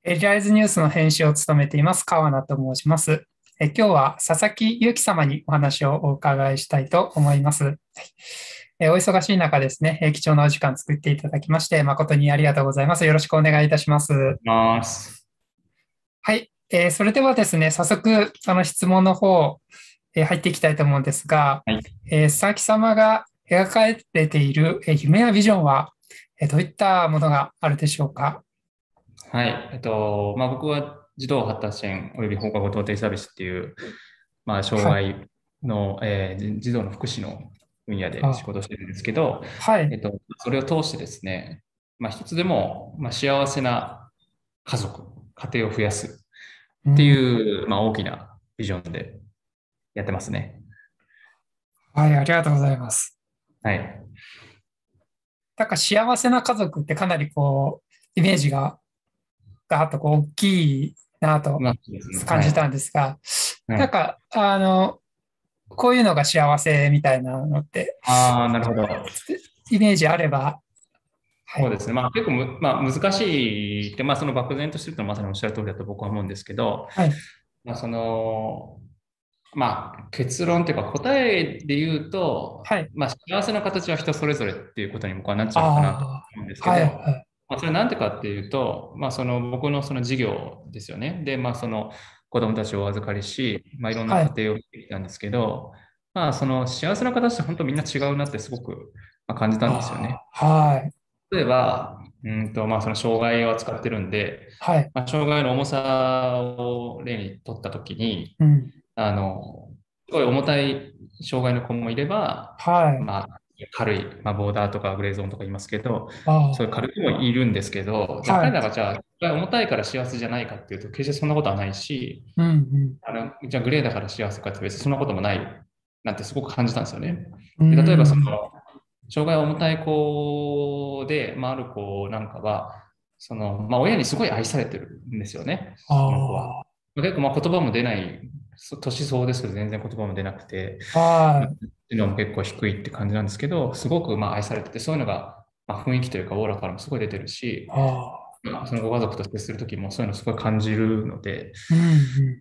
エリアイズニュースの編集を務めています川名と申します。今日は佐々木祐樹様にお話をお伺いしたいと思います。はい。お忙しい中ですね、貴重なお時間作っていただきまして誠にありがとうございます。よろしくお願いいたします。 ます。 はい。それではですね、早速、質問の方、入っていきたいと思うんですが、 はい。 佐々木様が描かれている、夢やビジョンは、どういったものがあるでしょうか？ はい。僕は児童発達支援及び放課後等低サービスっていう、障はい。 害の、児童の福祉の分野で仕あ、 事をしてるんですけど、 はい。 それを通してですね、一つでも、幸せな家族、家庭を増やすってうん。 いう、大きなビジョンでやってますね。 はい、ありがとうございます。 はい。 なんか幸せな家族ってかなりイメージがガーッと大きいなとそうですね。 感じたんはい。 ですが、 はい。 なんか、こういうのが幸せみたいなのって、 ああ、なるほど。 イメージあれば、はい。 そうですね。結構難しいって、その漠然としてるとまさにおっしゃる通りだと僕は思うんですけど、 はい。 まあ、その、結論というか答えで言うと、 はい。 幸せな形は人それぞれっていうことに僕はなっちゃうのかなとあ思うんですあ、はい、 けど、 はい。 それなんでかっていうと、その僕のその事業ですよね。で、その子供たちをお預かりし、いろんなはい。 家庭を見てきたんですけど、その幸せな形って本当みんな違うなってすごく感じたんですよね。 ああ、はい。 例えば、その障害を扱ってるんで、 はい。 障害の重さを例にとったときに、 うん。 すごい重たい障害の子もいれば、 はい。 軽い、ボーダーとかグレーゾーンとか言いますけど、そういうあ軽い子もいるんですけど、じゃああ、はい。 彼らがじゃあ、重たいから幸せじゃないかっていうと、決してそんなことはないし、 うん、 じゃあグレーだから幸せかって別にそんなこともないなんてすごく感じたんですよね。 うで例えばそん。 の、障害重たい子で、ある子なんかは、親にすごい愛されてるんですよね、その子は。 あ結構言葉も出ない、年相応ですけど全然言葉も出なくて、 あ、はい。 知能も結構低いって感じなんですけど、すごく愛されてて、そういうのが、雰囲気というかオーラからもすごい出てるし、 ああ、 そのご家族と接するときもそういうのすごい感じるので、 うん、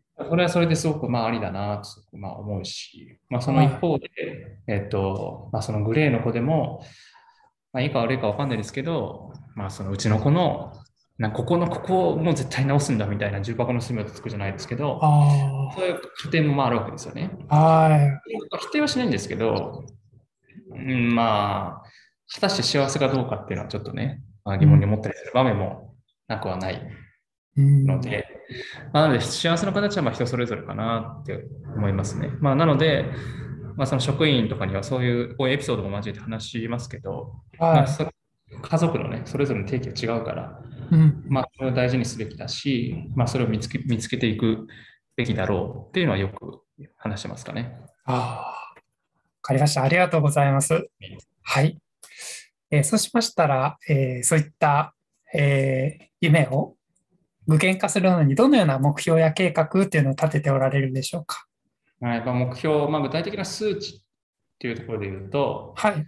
それはそれですごくありだなとすごく思うし、そのはい。 一方で、そのグレーの子でも、いいか悪いかわかんないですけど、そのうちの子の、ここも絶対直すんだみたいな重箱の隅をつくじゃないですけど、そうあいう家庭もあるわけですよね。 あ、はい。 否定はしないんですけど、果たして幸せかどうかっていうのはちょっとね、疑問にうん、 思ったりする場面もなくはないうん、 ので、なので幸せの形は人それぞれかなって思いますね。なので、その職員とかにはそういうこういうエピソードも交えて話しますけど、 はい。 家族のね、それぞれの定義が違うから、 うん、 それを大事にすべきだし、それを見つけていくべきだろうっていうのはよく話してますかね。 ああ、わかりました。ありがとうございます。はい。そうしましたら、そういった、夢を具現化するのにどのような目標や計画っていうのを立てておられるでしょうか？ はい、目標、具体的な数値っていうところで言うと、 はい。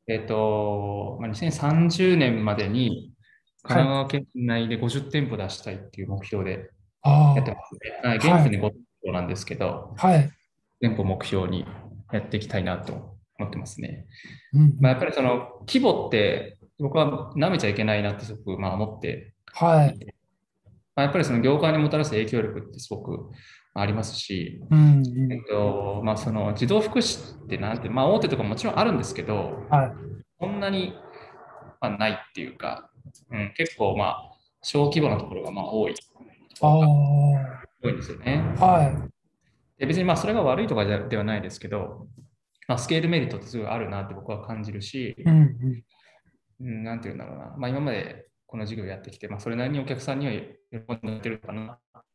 2030年までに神はい。 奈川県内で50店舗出したいっていう目標でやってあますね。はい、 あ、はい。 現在に5店舗なんですけど、 はい。 店舗目標にやっていきたいなと思ってますね。 うん、うん。 やっぱりその規模って僕は舐めちゃいけないなってすごく思ってはい。 いて、やっぱりその業界にもたらす影響力ってすごくありますし、 うん、うん。 その児童福祉ってなんて、大手とかもちろんあるんですけど、 はい。 そんなに、ないっていうか、結構小規模なところが多いところがあ多いんですよね。 あ、はい。 で別にそれが悪いとかではないですけど、スケールメリットってすごいあるなって僕は感じるし、 うん、うん。 なんていうんだろうな、今までこの事業やってきて、それなりにお客さんには喜んでもらってるかな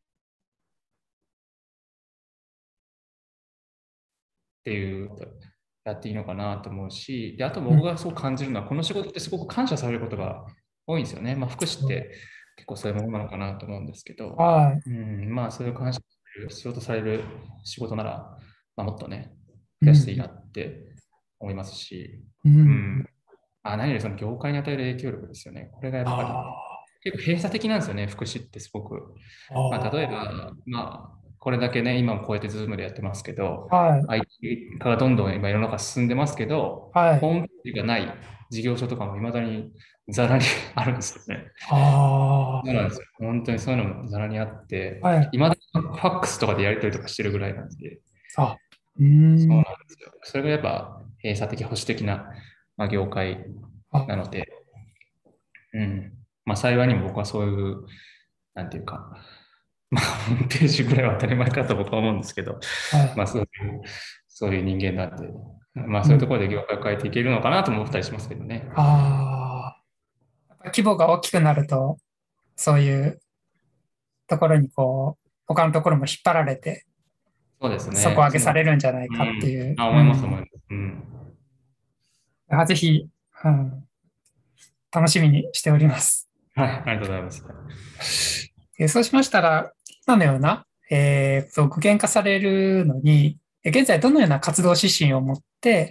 っていう、やっていいのかなと思うし、で、あとうん。 僕がそう感じるのは、この仕事ってすごく感謝されることが多いんですよね。福祉って結構そういうものなのかなと思うんですけど、 はい。 そういう感謝必要とされる仕事なら、もっとね、 うん、 増やしていいなって思いますし、 うん。うん。 何よりその業界に与える影響力ですよね。これがやっぱり、 ああ。 結構閉鎖的なんですよね、福祉ってすごく。例えあば、これだけね、今もこうやってズームでやってますけど、 あ、はい、 IT 化がどんどん今世の中進んでますけど、 はい。 ホームページがない事業所とかも未だにざらにあるんですよね。 あそうなんですよ。本当にそういうのもざらにあって、 あ、はい。 今だにファックスとかでやり取りとかしてるぐらいなんで、 あ、うーそうなんん。 ですよ。それがやっぱ閉鎖的、保守的な、業界あ、 なので、うん。幸いにも僕はそういう、なんていうか、ホームページぐらいは当たり前かと僕は思うんですけど、 はい。 そういう人間なんで、 うん。 そういうところで業界を変えていけるのかなとも思ったりしますけどね。 ああ、やっぱ規模が大きくなると、そういうところに他のところも引っ張られて、 そうですね。 底上げされるんじゃないかってうん。 いう。 思います、思いうん。 ます。うん。 ぜひ、うん、楽しみにしております。 はい、ありがとうございます。 そうしましたら、今のような、具現化されるのに、現在どのような活動指針を持って、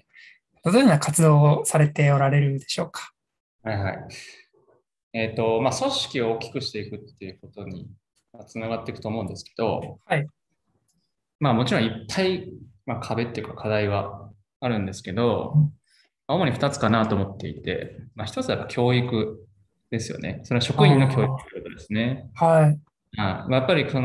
どのような活動をされておられるでしょうか。 はいはい。組織を大きくしていくっていうことにつながっていくと思うんですけど、 はい。 もちろんいっぱい、壁っていうか課題はあるんですけど、主に2つかなと思っていて、1つはやっぱ教育ですよね。それは職員の教育あということですね。 あ、はい。 やっぱり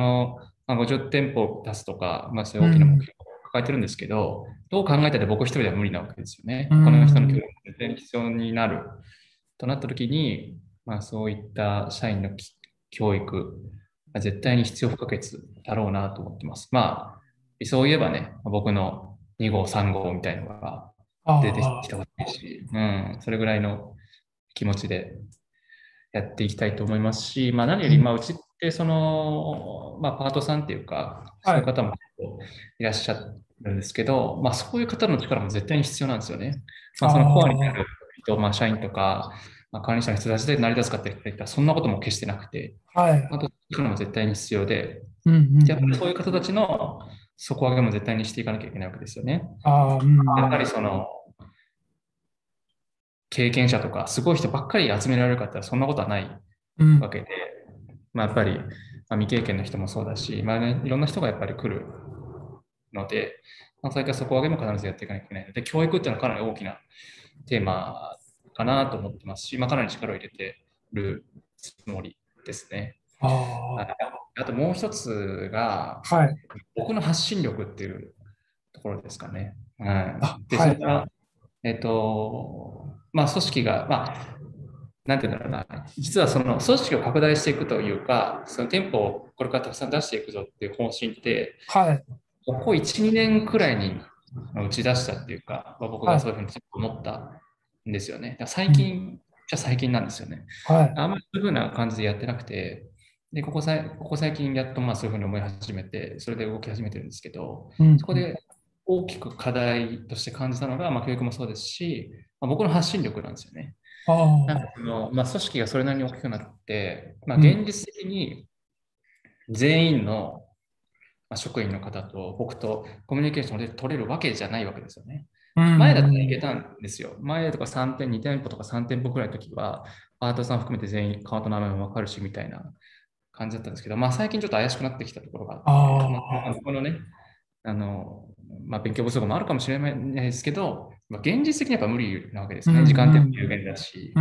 50店舗を出すとか、そういう大きな目うん、 標を抱えてるんですけど、どう考えたら僕一人では無理なわけですようね。他の人の協ん、 力が絶対に必要になるとなったときに、そういった社員の教育が絶対に必要不可欠だろうなと思ってます。理想を言えばね、僕の2号、3号みたいなのが出てきあてほしいし、それぐらいの気持ちでやっていきたいと思いますし、何より、 うん、 うちってパートさんっていうか、 はい。 そういう方もいらっしゃるんですけど、そういう方の力も絶対に必要なんですよね。そのコアになある人、社員とか、管理者の人たちで成り立つかって言ったら、そんなことも決してなくて、 あ、はい。 あと、力も絶対に必要で、 うん、うん、 やっぱうん。 りそういう方たちの底上げも絶対にしていかなきゃいけないわけですよね。 ああ、うん、 やっぱうん、 り経験者とか、すごい人ばっかり集められるかって言ったらそんなことはないうん、 わけで、やっぱり、未経験の人もそうだし、いろんな人がやっぱり来るので、そういった底上げも必ずやっていかなきゃいけないので、教育っていうのはかなり大きなテーマかなと思ってますし、かなり力を入れてるつもりですね。 ああともう一つが、 あ、はい。 僕の発信力っていうところですかね。で、 はい。 それが、組織が、なんていうんだろうな、実はその組織を拡大していくというか、その店舗をこれからたくさん出していくぞっていう方針って、 はい。 ここ1、2年くらいに打ち出したっていうか、僕はい。 がそういうふうに思ったんですよね。だから最うん。 近じゃ最近なんですよね。 はい。 あんまりそういうふうな感じでやってなくて、で、ここ最近やっとそういうふうに思い始めて、それで動き始めてるんですけど、 うん。うん。 そこで大きく課題として感じたのが、教育もそうですし、僕の発信力なんですよね。 あなんかあ、 組織がそれなりに大きくなって、 うん。 現実的に全員の職員の方と僕とコミュニケーションで取れるわけじゃないわけですよね。 うん。 前だったらいうん。 けたんですよ。前とか3店、2店舗とか3店舗くらいの時は、パートさん含めて全員顔と名前もわかるしみたいな感じだったんですけど、最近ちょっと怪しくなってきたところがあって、 あそこのね、あの、勉強不足もあるかもしれないですけど、現実的にやっぱ無理なわけであ、うん。 すね。時間ってうん。 有限だし。 うん。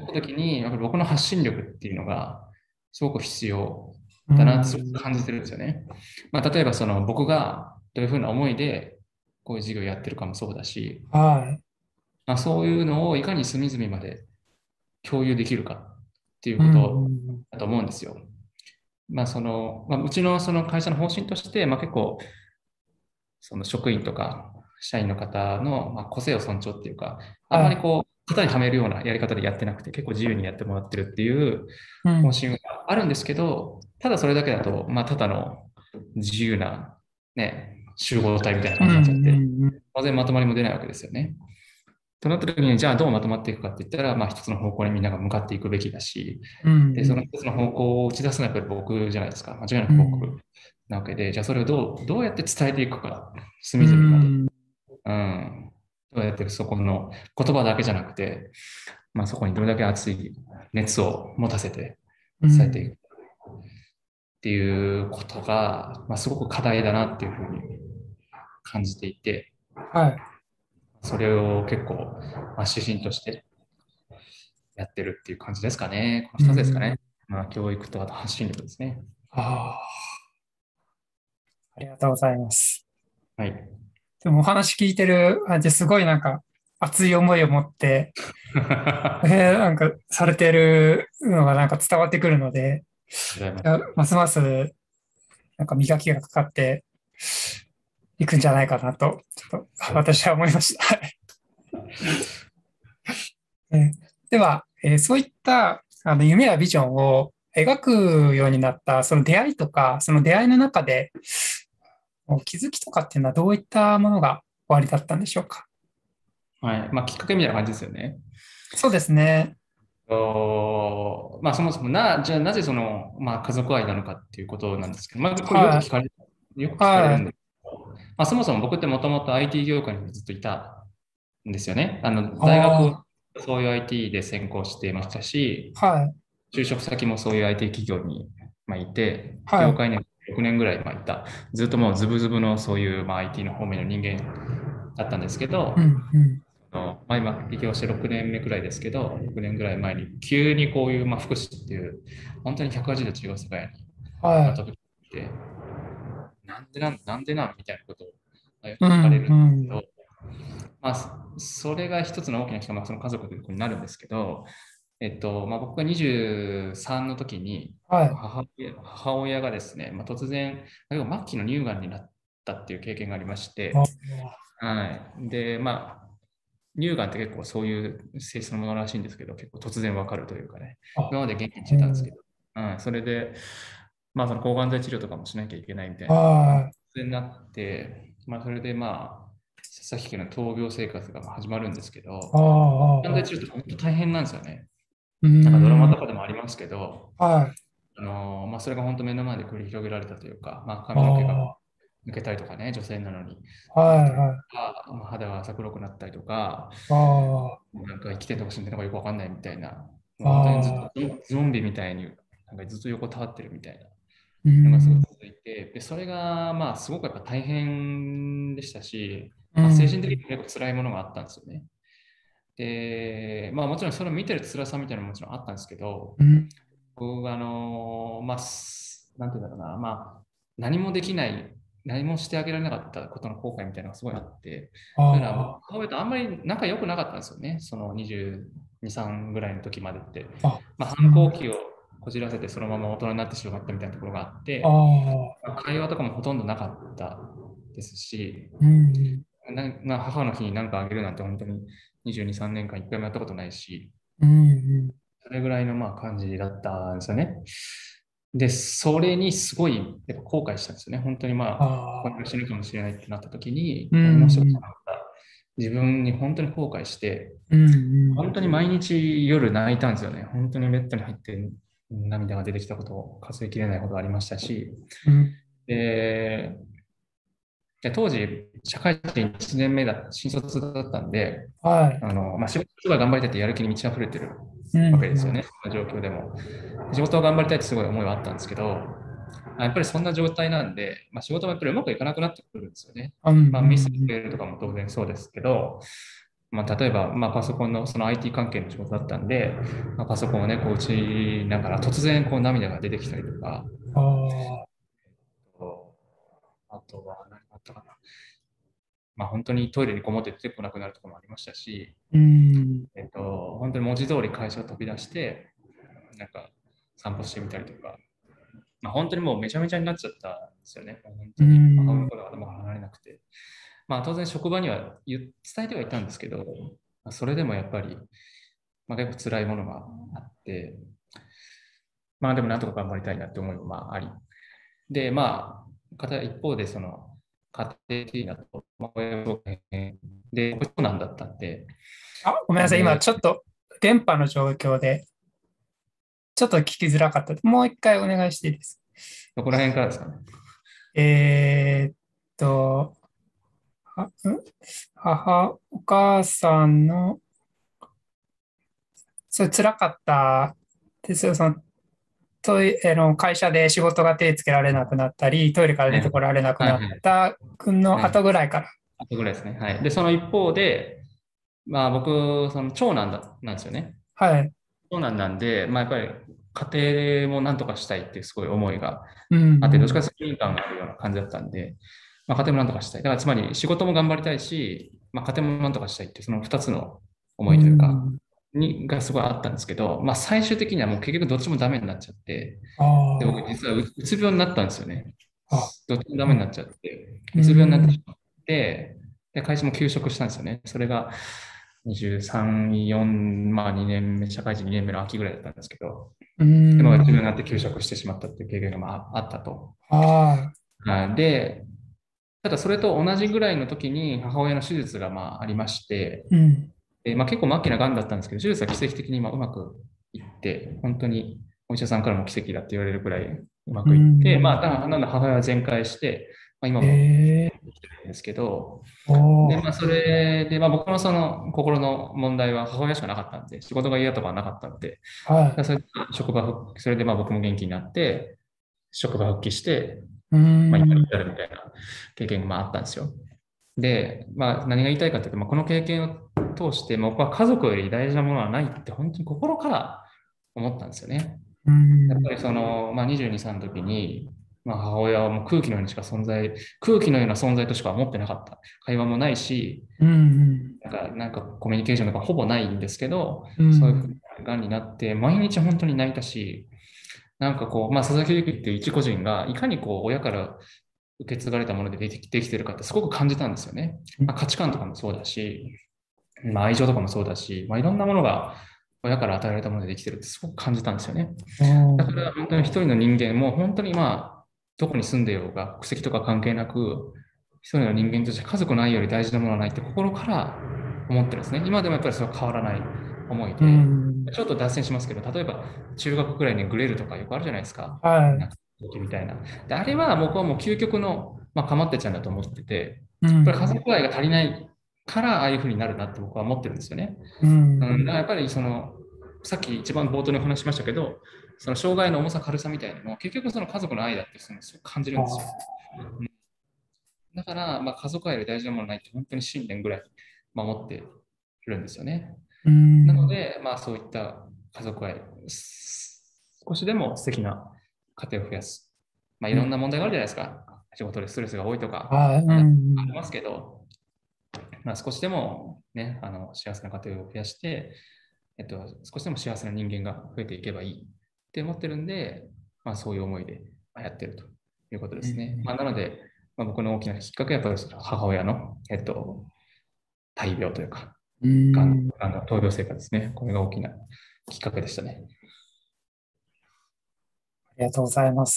その時に、やっぱり僕の発信力っていうのが、すごく必要うだなってすごくん。 感じてるんですよね。例えば僕がどういうふうな思いでこういう事業をやってるかもそうだし、 はい。 そういうのをいかに隅々まで共有できるかっていううん。うことん。 だと思うんですよ。うちのその会社の方針として、結構その職員とか社員の方の個性を尊重っていうか、あんはい。 まり型にはめるようなやり方でやってなくて、結構自由にやってもらってるっていううん。 方針があるんですけど、ただそれだけだと、ただの自由な、ね、集合体みたいなうん。 感じになっちゃって、 うん。 当然まとまりも出ないわけですよね。となった時に、じゃあどうまとまっていくかって言ったら、一つの方向にみんなが向かっていくべきだし、 うん。 で、そのうん。 一つの方向を打ち出すのはやっぱり僕じゃないですか。間違いなうく僕ん。 なわけで、じゃあそれをどうやって伝えていくか、 う隅々まで。 ん。 うん。どうやってそこの言葉だけじゃなくて、そこにどれだけ熱い熱を持たせて、 うん。 伝えていくっていうことが、まあ、すごく課題だなっていうふうに感じていて、 はい。 それを結構、まあ、指針としてやってるっていう感じですかね。この2つですかうん。 ね。まあ、教育とあと発信力ですね。 あありがとうございます。 はい。 でもお話聞いてる感じ、すごいなんか熱い思いを持って、なんかされてるのがなんか伝わってくるので、 ございます。 いやますますなんか磨きがかかっていくんじゃないかなと、ちょっと私は思いました。はい。では、そういった夢やビジョンを描くようになったその出会いとか、その出会いの中で気づきとかっていうのはどういったものがおありだったんでしょうか？ はい。まあ、きっかけみたいな感じですよね。 そうですね。 まあ、そもそもじゃあなぜその、まあ、家族愛なのかっていうことなんですけど、まあ、これはい。 よく聞かれはい。 るんですけど、まあ、そもそも僕ってもともと IT 業界にずっといたんですよね。大学、 あそういう IT で専攻していましたし、 あ、はい。 就職先もそういう IT 企業に、まあ、いて、 はい。 業界に6年ぐらい、まあ、いた。ずっともうズブズブのそういう、まあ、IT の方面の人間だったんですけど、 うん、うん。 まあ、今、起業して6年目くらいですけど、6年ぐらい前に急にこういう、まあ、福祉っていう、本当に180度違う世界に、まあ、 はい。 飛び込んで、なんでなんみたいなことをよくうん、 聞かれるんうん。 ですけど、まあ、それが一つの大きなきっかけ、まあ、その家族ということになるんですけど、まあ、僕が23の時に、 はい。 母親がですね、まあ、突然、末期の乳がんになったっていう経験がありましあて、はい。で、まあ、乳がんって結構そういう性質のものらしいんですけど、結構突然わかるというかね、 あ、 今まで元気にしうん。 てたんですけど、はい、それで、まあ、その抗がん剤治療とかもしなきゃいけないみたいな、 は突然になって、まあ、それでまあ、さっきの闘病生活が始まるんですけい。あど、 あ、 抗がん剤治療って本当大変なんですよね。 うなんかドラマん。 とかでもありますけど、 はい。 まあ、それが本当目の前で繰り広げられたというか、まあ、 あ髪の毛があ、 抜けたりとかね、女性なのに抜けはい、 たりとはい。 か、まあ肌が浅黒くなったりとか、 ああ、 なんか生きてるのか死んでるのかよくわかんないみたいな、もう本当にずっああ、 とゾンビみたいに、なんかずっと横たわってるみたいなうのがすごいん。 続いて、で、それがまあすごくやっぱ大変でしたし、 うまあ、精神的にん。 も結構辛いものがあったんですよね。で、まあもちろんそれを見てる辛さみたいなのももちろんあったんですけど、 うん。 僕がまあ、なんていうんだろうな、まあ、何もできない、何もしてあげられなかったことの後悔みたいなのがすごいあって、というのは僕、 あ母親とあんまり仲良くなかったんですよね、その22、3ぐらいの時までって。 あ、あ、 まあ、 うん。 反抗期をこじらせてそのまま大人になってしまったみたいなところがあっあて、 あ、 まあ会話とかもほとんどなかったですし、 うん。 母の日に何かあげるなんて本当に22、3年間一回もやったことないし、 うん。 それぐらいのまあ感じだったんですよね。で、それにすごいやっぱ後悔したんですよね。本当にまああ、これあ、 が死ぬかもしれないってなった時に、 う何もしてこん。 なかった自分に本当に後悔して、 うん。 本当に毎日夜泣いたんですよね。本当にベッドに入って涙が出てきたことを数えきれないことがありましたし、 うん。 で、当時、社会人1年目新卒だったんで、 はい。 まあ、仕事すごい頑張りたいってやる気に満ち溢れてるうん。 わけですよね、そんな状況でも。仕事を頑張りたいってすごい思いはあったんですけど、やっぱりそんな状態なんで、まあ、仕事もやっぱりうまくいかなくなってくるんですよね。 うん。うまあ、ミスがん。 増えるとかも当然そうですけど、まあ、例えば、まあ、パソコンのその IT 関係の仕事だったんで、まあ、パソコンをね、こう打ちながら突然こう涙が出てきたりとか、 ああ、 あとは何があったかな。まあ、本当にトイレにこもって出てこなくなるところもありましたし、 うん。 本当に文字通り会社を飛び出して、なんか散歩してみたりとか、まあ、本当にもうめちゃめちゃになっちゃったんですよね。本う当に母親のん。 頃は頭が離れなくて。まあ当然職場には伝えてはいたんですけど、まあ、それでもやっぱり、まあ、結構辛いものがあって、まあでもなんとか頑張りたいなって思いもまああり。で、まあ、一方でその家庭的なと、まあ、親が大変で、長男だったんで、 あ、ごめんなさい。今で、 ちょっと電波の状況で、ちょっと聞きづらかったので。もう一回お願いしていいですか？ どこら辺からですかね。 えーっと、お母さんの、それ辛かったですよ。 会社で仕事が手つけられなくなったり、トイレから出てこられなくなっはいはい。 た君のはい。 後ぐらいから。 あとぐらいですね。はい。で、その一方で、まあ僕、その長男なんですよね。 はい。 長男なんで、まあやっぱり家庭もなんとかしたいっていうすごい思いがうあって、どっちかん、 というと責任感があるような感じだったんで、まあ家庭もなんとかしたい。だからつまり仕事も頑張りたいし、まあ家庭もなんとかしたいっていうその二つのう思いというか、 ん、 がすごいあったんですけど、まあ最終的にはもう結局どっちもダメになっちゃって、で、僕あ実はうつ病になったんですよね。 あ、 どっちもダうん、 メになっちゃって、 ううつ病になってん、 しまって、で、会社も休職したんですよね。それが23、4、まあ2年目、社会人2年目の秋ぐらいだったんですけど、 うで、まあうつ病ん、 になって休職してしまったっていう経験があったと。 ああ、 で、ただそれと同じぐらいの時に母親の手術がありまして、 うん、 まあ、結構末期な癌だったんですけど、手術は奇跡的にうまくいって、本当にお医者さんからも奇跡だって言われるくらいうまうくいって、まん、 あ、なので母親は全快して、まあ、今もええ、 生きてるんですけど、で、まあ、 おー、 それで、まあ、僕のその心の問題は母親しかなかったんで、仕事が嫌とかはなかったんで、 はそれでそれでまあ僕も元気になって、職場復帰して、 い、うまあ、今にん、 至るみたいな経験があったんですよ。で、まあ、何が言いたいかというと、まあ、この経験を通して、まあ僕は家族より大事なものはないって本当に心から思ったんですよね。 うん、 やっぱりまあ、22、歳の時に、まあ、母親はもう空気のようにしか空気のような存在としか思ってなかった。会話もないし、 うん、 なんかコミュニケーションとかほぼないんですけど、 うそういうふうん、 にがんになって、毎日本当に泣いたし、なんかこう、まあ、佐々木由紀っていう一個人が、いかにこう、親から受け継がれたものでできてるかってすごく感じたんですよね。まあ、価値観とかもそうだし、まあ、愛情とかもそうだし、まあ、いろんなものが親から与えられたものでできてるってすごく感じたんですよね。 おだかー、 ら本当に一人の人間も本当にまあ、どこに住んでようが、国籍とか関係なく、一人の人間として家族の愛より大事なものはないって心から思ってるんですね。今でもやっぱりそれは変わらない思いうで、 ん、 ちょっと脱線しますけど、例えば中学くらいにグレるとかよくあるじゃないですか。 はなんか、みたいな。で、あれは僕はもう究極の、まあ、かまってちゃんだと思ってて、 い、うこれ家ん、 族愛が足りないからああいうふうになるなって僕は思ってるんですよね。 ううん、だん、 からやっぱりさっき一番冒頭にお話ししましたけど、その障害の重さ、軽さみたいなのも、結局その家族の愛だってすごく感じるんですよ。 あだから、まあ、家族愛より大事なものはないって本当に信念ぐらい守ってるんですよね。 うん、 なので、まあそういった家族愛、少しでも素敵な家庭を増やす。まあいうん、 ろんな問題があるじゃないですか。仕事でストレスが多いとか、 はい、うありん、 ますけど、まあ、少しでもね、幸せな家庭を増やして、少しでも幸せな人間が増えていけばいいって思ってるんで、まあ、そういう思いでやってるということですね。まあ、なので、まあ、僕の大きなきっかけはやっぱりその母親の、大病というか、 うん、 闘病生活ですね。これが大きなきっかけでしたね。 ありがとうございます。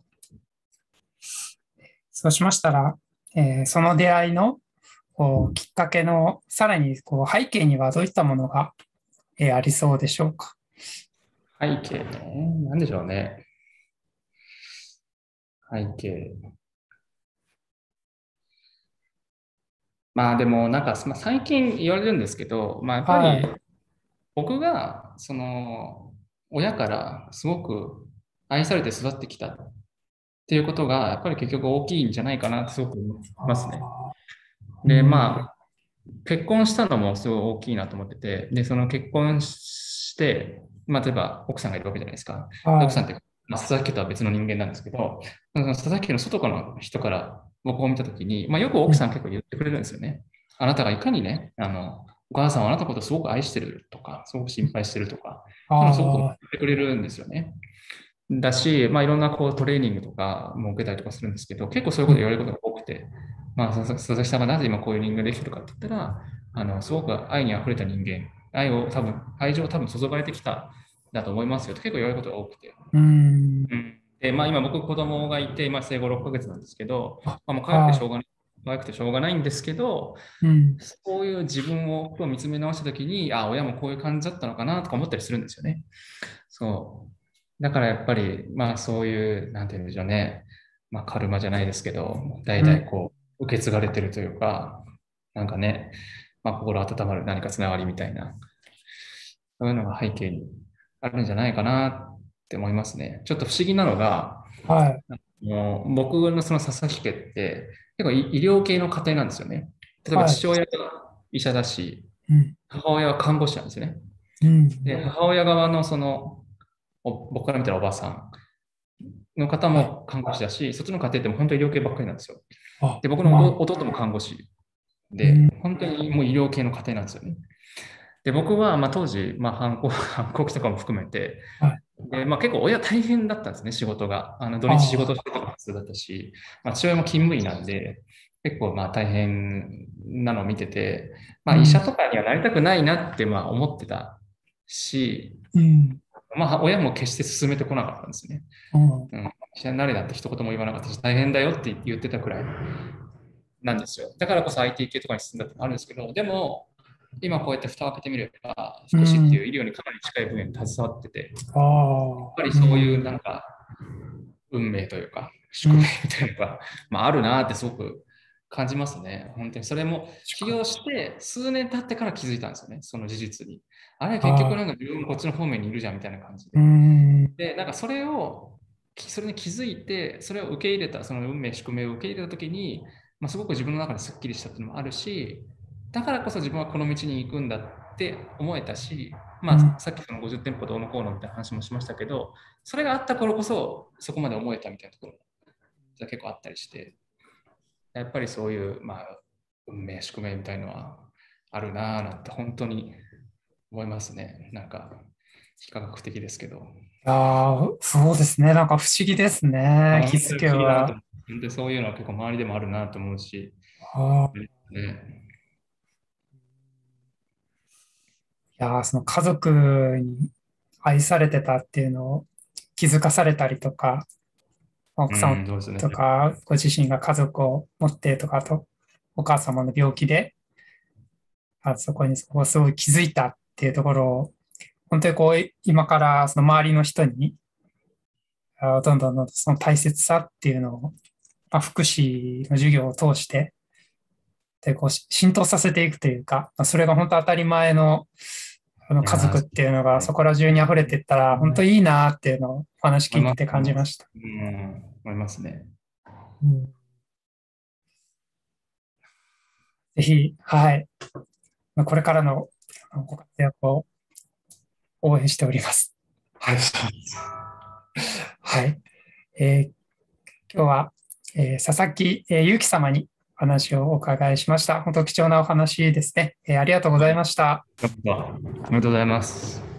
そうしましたら、その出会いのきっかけのさらに背景にはどういったものが、ありそうでしょうか。 背景ね。なんでしょうね。背景。まあでもなんか、まあ、最近言われるんですけど、まあやっぱりはい。 僕が、親からすごく愛されて育ってきたっていうことが、やっぱり結局大きいんじゃないかなってすごく思いますね。 あー、うで、 ん、 まあ、結婚したのもすごい大きいなと思ってて、で、その結婚して、まあ、例えば奥さんがいるわけじゃないですか。で奥さんはって、まあ、佐々木家とは別の人間なんですけど、その佐々木家の外からの人から僕を見たときに、まあ、よくい。うん、 奥さん結構言ってくれるんですよね。あなたがいかにね、お母さんはあなたのことをすごく愛してるとか、すごく心配してるとか、そういうのをすごく言っあてくれるんですよね。だし、まあ、いろんなこうトレーニングとかも受けたりとかするんですけど、結構そういうー、うん、 こと言われることが多くて、まあ、佐々木さんがなぜ今こういう人間ができてるかって言ったら、すごく愛に溢れた人間、愛情を多分注がれてきただと思いますよって結構言われることが多くて。 うん、 うん。で、まあ今僕子供がいて、今生後6ヶ月なんですけど、 あ、 まあもうは可愛くてしょうがないんですけど、 い。うん、 そういう自分を見つめ直したときに、あ、親もこういう感じだったのかなとか思ったりするんですよね。そう。だからやっぱり、まあそういう、なんて言うんでしょうね。まあカルマじゃないですけど、代うん、 々こう、受け継がれてるというか、なんかね、まあ心温まる何かつながりみたいな、そういうのが背景にあるんじゃないかなて思いますね。ちょっと不思議なのが、 はい。 もう僕のその佐々木家って結構医療系の家庭なんですよね。例えばはい。 父親が医者だし、 うん。 母親は看護師なんですよね。 うん。 で、母親側の僕から見たらおばさんの方はい。 も看護師だし、そっちの家庭っても本当に医療系ばっかりなんですよ。 あ、 で、僕のま弟も看護師うん。 で、本当にもう医療系の家庭なんですよね。で、僕はまあ当時、まあ反抗期とかも含めて、 はい。 で、まあ結構親大変だったんですね、仕事が。土日仕ああ、 事してたのが普通だったし、まあ父親も勤務医なんで、結構まあ大変なのを見てて、まあ医者うん。 とかにはなりたくないなってまあ思ってたし、 うん。 まあ親も決して勧めてこなかったんですね。 うん。 うん。医者になれなんて一言も言わなかったし、大変だよって言ってたくらいなんですよ。だからこそ IT 系とかに進んだってのあるんですけど、でも、今こうやって蓋を開けてみれば、福祉ってうん。 いう医療にかなり近い分野に携わってて、やっああ、 ぱりうそういうん。 なんか運命というか、宿命うん。 みたいなのが、まあ、あるなってすごく感じますね。本当に。それも起確かに。 業して数年経ってから気づいたんですよね、その事実に。あれ、結局ああ、 なんか自分もこっちの方面にいるじゃんみたいな感じうで。 ん。 で、なんかそれに気づいて、それを受け入れた、その運命、宿命を受け入れたときに、まあ、すごく自分の中ですっきりしたっていうのもあるし、だからこそ自分はこの道に行くんだって思えたし、まあ、 うん。 さっきその50店舗どうのこうのみたいな話もしましたけど、それがあった頃こそ、そこまで思えたみたいなところが結構あったりして、やっぱりそういう、まあ、運命、宿命みたいのはあるなぁなんて本当に思いますね。なんか、非科学的ですけど。 ああ、そうですね。なんか不思議ですね。気づ本当に不思議だなとけば。 思って、本当にそういうのは結構周りでもあるなと思うし、 ああ、 ね、 いやー、その家族に愛されてたっていうのを気づかされたりとか、奥さんうん、そうですね。 とか、ご自身が家族を持ってとか、あと、お母様の病気で、そこにこうすごい気づいたっていうところを、本当にこう、今からその周りの人に、どんどんその大切さっていうのを、まあ、福祉の授業を通して、で、こう、浸透させていくというか、それが本当当たり前の、 いやー、 家族っそうていうのがそね。 こら中に溢れていったら、本当にいいなっていうのをお話聞思います、 いてて思います。 感じました。 うん、思いますね。 うん、ぜひ、はい。これからのご活躍を応援しております。はい。 ありがとうございます。 はい。えー今日は、佐々木、ゆうき様にお話をお伺いしました。本当貴重なお話ですね。ありがとうございました。 ありがとうございます。